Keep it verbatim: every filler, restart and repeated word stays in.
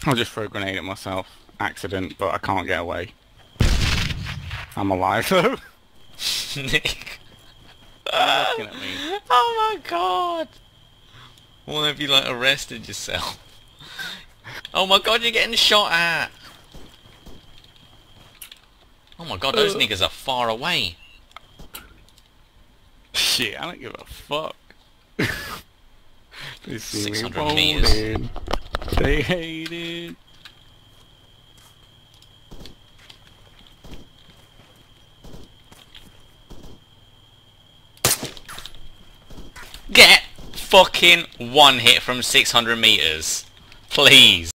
I'll just throw a grenade at myself. Accident, but I can't get away. I'm alive though. Nick. You're looking at me. Oh my god! What have you like arrested yourself? Oh my god, you're getting shot at! Oh my god, those niggas are far away. Shit, I don't give a fuck. They see me six hundred meters. rolling. They hate it. Get fucking one hit from six hundred meters. Please.